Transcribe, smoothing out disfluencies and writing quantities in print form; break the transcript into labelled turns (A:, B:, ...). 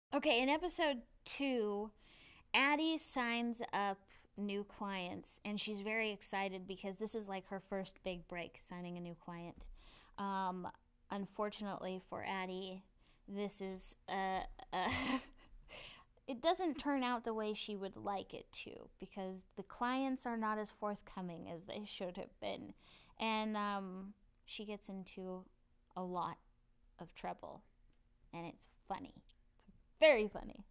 A: Okay, in episode 2, Addie signs up new clients and she's very excited because this is like her first big break, signing a new client. Um, Unfortunately for Addie, this is it doesn't turn out the way she would like it to because the clients are not as forthcoming as they should have been. And she gets into a lot of trouble. And it's funny. It's very funny.